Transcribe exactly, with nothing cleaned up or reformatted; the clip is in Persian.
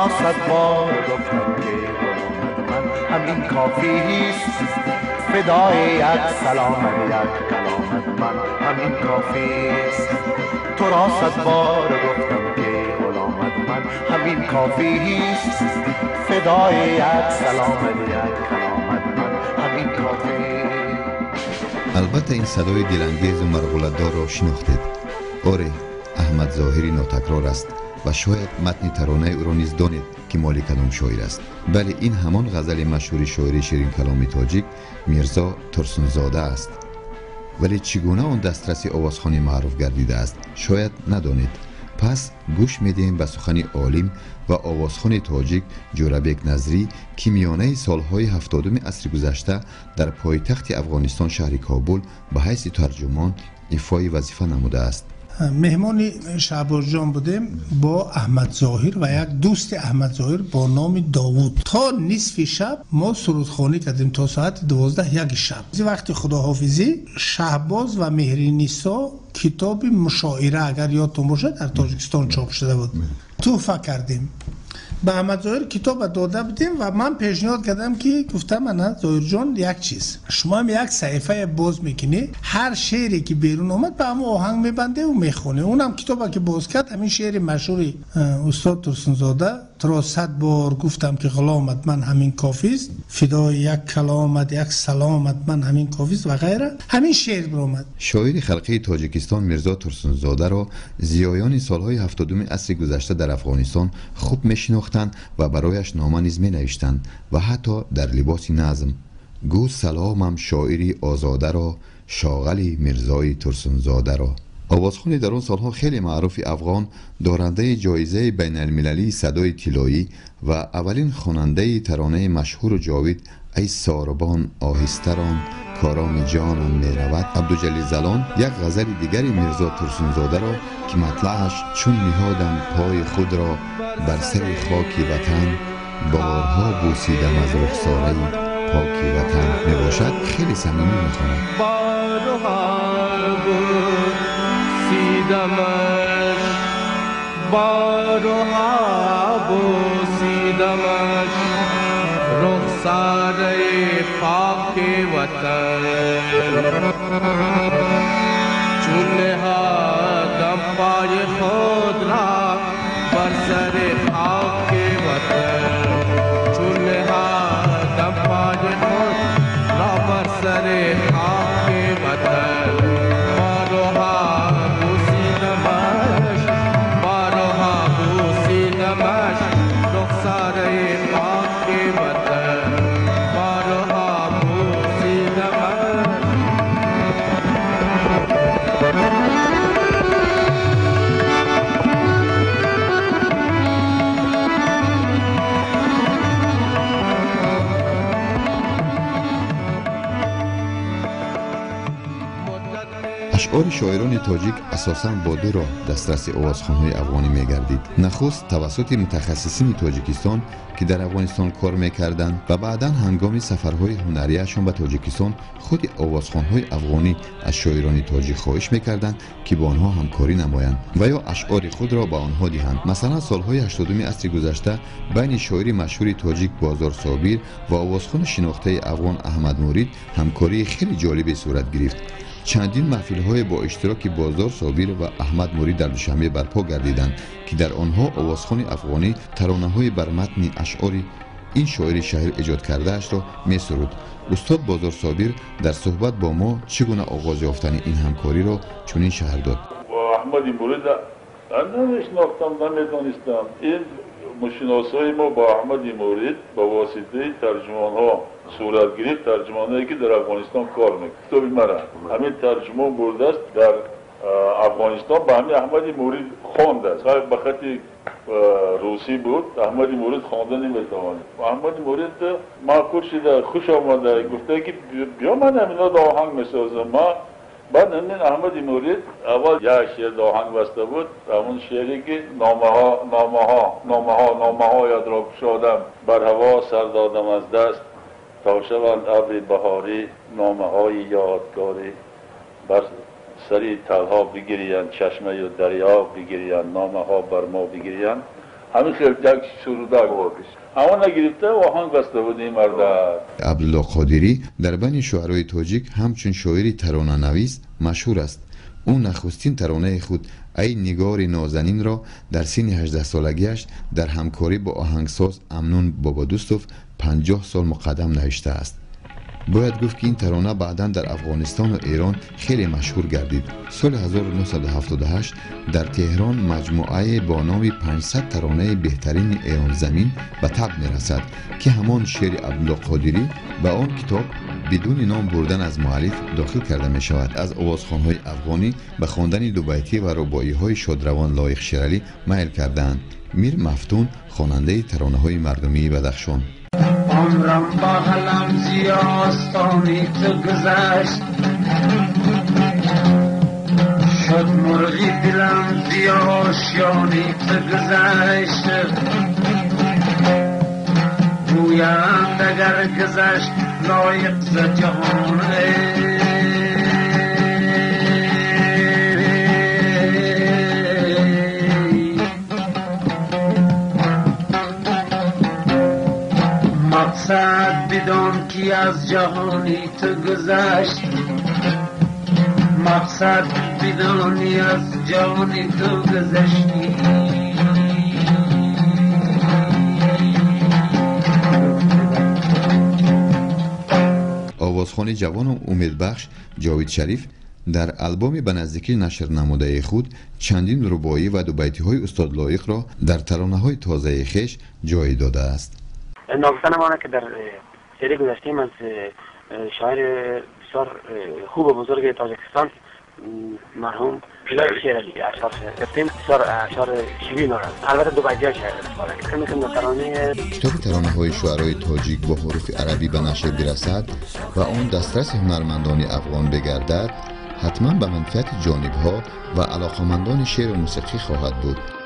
را صد بار گفتم که غلامت من همین کافیست، فدای یک سلامت یک کلامت من همین کافیست. تو را صد بار گفتم که غلامت من همین کافیست، فدای یک سلامت یک کلامت من همین کافیست. البته این صدای دلانگیز و مرغلت‌دار را شناختید. آره، احمد ظاهری ناتکرار است و شاید متن ترانه او را نیز دانید که مال کدام شاعر است. بله، این همان غزل مشهور شاعر شیرین کلامی تاجیک میرزا ترسونزاده است. ولی چگونه آن دسترسی آوازخوانی معروف گردیده است شاید ندانید. پس گوش میدیم به سخن عالم و آوازخوان تاجیک جورابک نظری که میانه سالهای هفتادم عصر گذشته در پایتخت افغانستان شهر کابل به حیث ترجمان ایفای وظیفه نموده است. مهمان شهباز جان بودیم با احمد ظاهر و یک دوست احمد ظاهر با نام داوود. تا نصف شب ما سرودخوانی کردیم تا ساعت دوازده یک شب. وقتی خداحافظی شهباز و مهرینیسا کتاب مشاعره اگر یادتون باشه در تاجیکستان چاپ شده بود تحفه کردیم. به احمد ظاهر کتاب داده بودیم و من پیشنهاد کردم که گفتم انا ظاهر جان یک چیز، شما هم یک صحیفه باز میکنی، هر شعری که بیرون اومد به همون آهنگ میبنده و میخونه. اونم کتابی که باز کرد همین شعر مشهور استاد ترسونزاده، ترا صد بار گفتم که غلامت من همین کافیست، فدای یک کلامت یک سلامت من همین کافیست و غیره. همین شعر برآمد. شاعر خلقی تاجیکستان میرزا ترسونزاده را زیایان سالهای هفتادم عصر گذشته در افغانستان خوب میشناختند و برایش نامه نیز مینوشتند و حتی در لباس نظم: گو سلامم شاعری آزاده را، شاغلی میرزای ترسونزاده را. آوازخوانی در آن سالها خیلی معروف افغان، دارنده جایزه بین المللی صدای طلایی و اولین خواننده ترانه مشهور و جاوید ای ساربان آهستران کارام جانم می رود، عبدالجلیل زلان، یک غزل دیگری میرزا ترسونزاده را که مطلعش چون نهادم پای خود را بر سر خاکی وطن، بارها بوسیدم از رخساره پاکی وطن می باشد، خیلی صمیمی می خواند. بوسیدمش بارها بوسیدمش رخساره پاک وطن، چون نهادم پای خود را بر سر خاک وطن، چون نهادم پای خود را بر سر خاک وطن، بارها بوسیدمش بارها بوسیدمش رخساره پاک وطن، بارها بوسیدمش. اشعار شاعران تاجیک اساساً با دو راه دسترسی آوازخوان‌های افغانی می‌گردید. نخست توسط متخصصین تاجیکستان که در افغانستان کار می‌کردند و بعداً هنگام سفرهای هنریشان به تاجیکستان خود آوازخوان‌های افغانی از شاعران تاجیک خواهش می‌کردند که با آنها همکاری نمایند و یا اشعار خود را به آنها دهند. مثلا سالهای هشتادم عصر گذشته بین شاعر مشهور تاجیک بازار صابر و آوازخوان شناخته افغان احمد مرید همکاری خیلی جالبی صورت گرفت. چندین محفل‌های با اشتراک بازار صابر و احمد مرید در دوشنبه برپا گردیدند که در آنها آوازخوان افغانی ترانه‌های بر متن اشعار این شاعر شهیر ایجاد کرده اش را می‌سرود. استاد بازار صابر در صحبت با ما چگونه آغاز یافتن این همکاری را چنین شرح داد: با احمد مرید نمی‌شناختم، نمی‌دانستم. این مشناسای ما با احمد مرید با واسطه ترجمان‌ها صورت گرفت، ترجمان‌هایی که در افغانستان کار می‌کنند. کتاب مرا همین ترجمان برده است در افغانستان به همین احمد مرید خواند است. به خط روسی بود، احمد مرید خوانده نمی‌تواند. احمد مرید معقول شده، خوش آمده، گفته که بیا من همینا دا آهنگ می‌سازم. ما بعد همین احمد مرید اول یک شعر آهنگ بسته بود، همون شعری که نامه ها نامه ها نامه ها نامه ها یاد را شادم بر هوا سر دادم از دست، تا شوند ابر بهاری نامه های یادگاری، بر سری تلها بگیرین چشمه و دریا بگیرین، نامه ها بر ما بگیرین، همین خیلی سروده بود. اما نگرفته و آهنگ بسته بود این مرد. عبدالله قادری در بین شاعرای تاجیک همچون شاعری ترانه نویس مشهور است. او نخستین ترانه خود ای نگار نازنین را در سن هجده سالگیش در همکاری با آهنگساز امنون بابادوستوف پنجاه سال مقدم نوشته است. باید گفت که این ترانه بعداً در افغانستان و ایران خیلی مشهور گردید. سال هزار و نهصد و هفتاد و هشت در تهران مجموعه با نام پانصد ترانه بهترین ایران زمین به طبع میرسد که همان شعر عبدالله قادری به آن کتاب بدون نام بردن از مؤلف داخل کرده می شود. از آوازخوان‌های افغانی به خواندن دو بیتی و رباعی‌های شادروان لایق شیرالی میل کردند. میر مفتون خواننده ترانه‌های مردمی بدخشان. عمرم با حلم زیاستانی تو گذشت، شد مرغی دلم زیاشیانی تو گذشت، گویند اگر گذشت لایق ز جهان مقصد بدان کی از جهانی تو گذشت، مقصد بدانی از جهانی تو گذشتی. آوازخوان جوان و امیدبخش جاوید شریف در البوم به نزدیکی نشر نموده خود چندین رباعی و دو بیتی های استاد لایق را در ترانه های تازه خویش جای داده است. ناگفتن مانه که در سری گذشتیم از شاعر بسیار خوب و بزرگ تاجیکستان مرحوم شیرالی اشعار گفتیم، بسیار اشعار شیرین دارند. البته دو بیتی های شعر استفاده کردیم که در ترانه کتاب ترانه های شعرای تاجیک با حروف عربی به نشر برسد و آن دسترس هنرمندان افغان بگردد، حتما به منفعت جانبها و علاقمندان شعر و موسیقی خواهد بود.